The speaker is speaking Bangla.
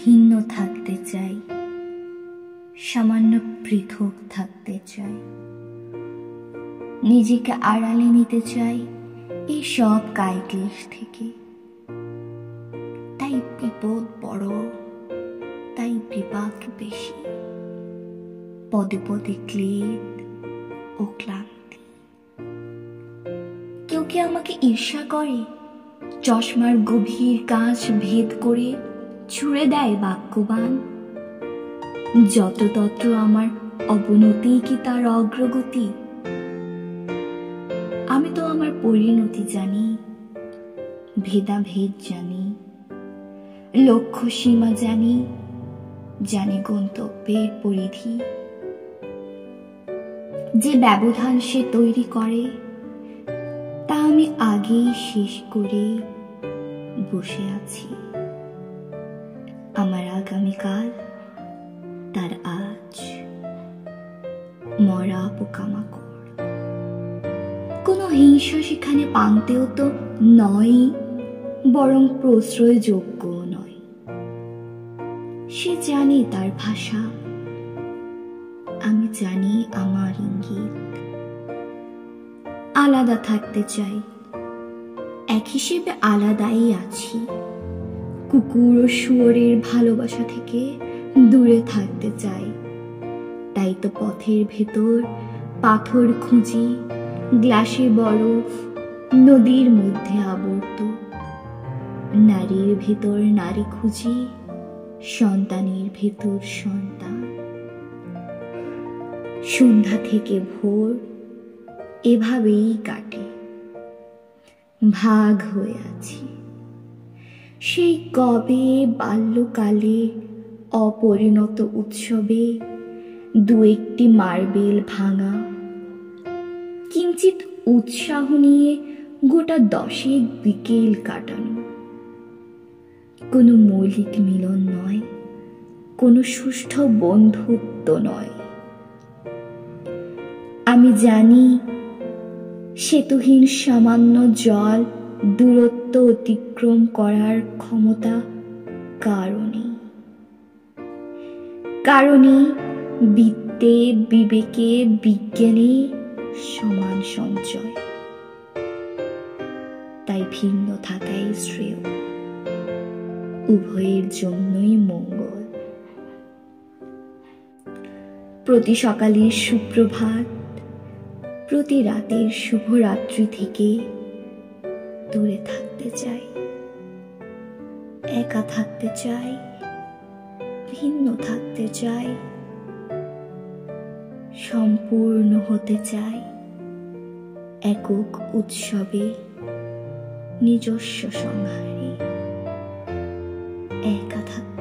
ভিন্ন থাকতে চাই, সামান্য পৃথক থাকতে চাই, নিজেকে আড়ালে নিতে চাই এই সব কায়ক্লেশ থেকে। তাই বিপদ বড়, তাই বিপাক বেশি, পদে পদে ক্লেদ ও ক্লান্তি। কেউ কি আমাকে ঈর্ষা করে, চশমার গভীর কাঁচ ভেদ করে ছুঁড়ে দেয় বাক্যবান? যততত্র আমার অবনতি কি তার অগ্রগতি? আমি তো আমার পরিণতি জানি, ভেদাভেদ জানি, লক্ষ্য সীমা জানি, জানি গন্তব্যের পরিধি। যে ব্যবধান সে তৈরি করে তা আমি আগেই শেষ করে বসে আছি। আমার আগামীকাল তার আজ, মরা পোকামাকড়। কোনো হিংসা সেখানে পান্তেও তো নয়, বরং প্রশ্রয়যোগ্য নয়। সে জানে তার ভাষা, আমি জানি আমার ইঙ্গিত। আলাদা থাকতে চাই, এক হিসেবে আলাদাই আছি। কুকুর ও শুয়োরের ভালোবাসা থেকে দূরে থাকতে চাই। তাই তো পথের ভেতর পাথর খুঁজি, গ্লাসে বরফ, নদীর মধ্যে আবর্ত। নারীর ভেতর নারী খুঁজি, সন্তানের ভেতর সন্তান। সন্ধ্যা থেকে ভোর এভাবেই কাটে, ভাগ হয়ে আছি। সেই কবে বাল্যকালে অপরিণত উৎসবে দু একটি মার্বেল ভাঙা, কিঞ্চিত উৎসাহ নিয়ে গোটা 10 বিকেল কাটানো। কোনো মৌলিক মিলন নয়, কোনো সুষ্ঠু বন্ধুত্ব নয়। আমি জানি সেতুহীন সামান্য জল দূরত্ব অতিক্রম করার ক্ষমতা কারণে বিত্তে, বিবেকে, বিজ্ঞানে সমান সঞ্চয়। তাই ভিন্ন থাকাই শ্রেয়, উভয়ের জন্যই মঙ্গল। প্রতি সকালের সুপ্রভাত, প্রতি রাতের শুভরাত্রি থেকে দূরে থাকতে চাই, একা থাকতে চাই, ভিন্ন থাকতে চাই, সম্পূর্ণ হতে চাই একক উৎসবে, নিজস্ব সংহারে। একা থাকতে